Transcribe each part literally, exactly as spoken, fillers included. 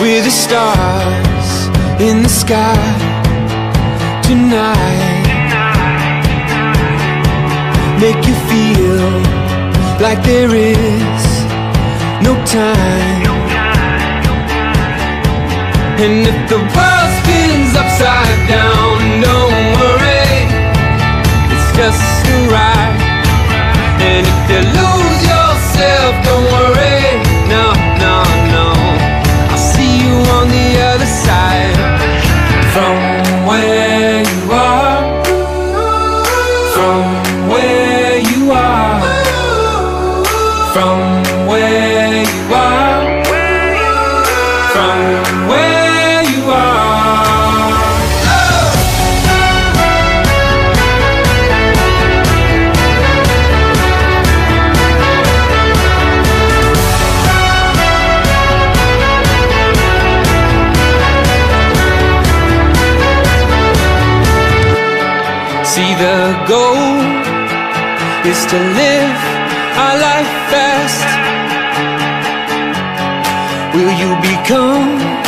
We're the stars in the sky tonight. Make you feel like there is no time. And if the world spins upside down, don't worry, it's just a ride. And if you lose yourself, don't worry, no, no, no, I'll see you on the other side. From where you are, from where you are, from where you are, from where you are. Oh! See, the goal is to live our life fast. Will you become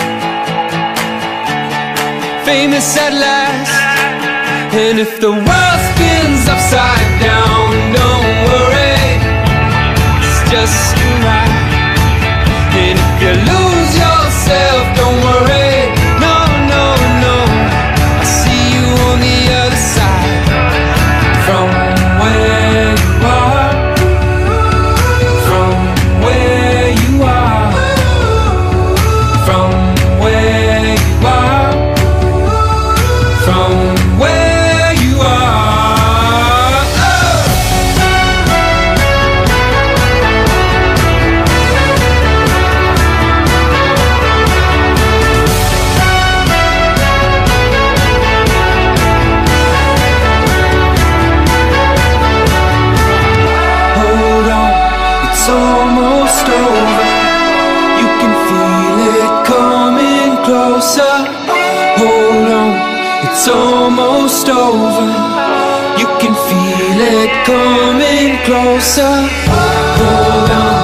famous at last? And if the world spins upside down, don't worry, it's just a ride. And if you lose yourself, don't worry, no, no, no, I'll see you on the other side. From where you are, from where you are, from where you are, from where you are. Oh! Hold on, it's almost over. You can feel it coming closer. Hold on, it's almost over. You can feel it coming closer. Hold on.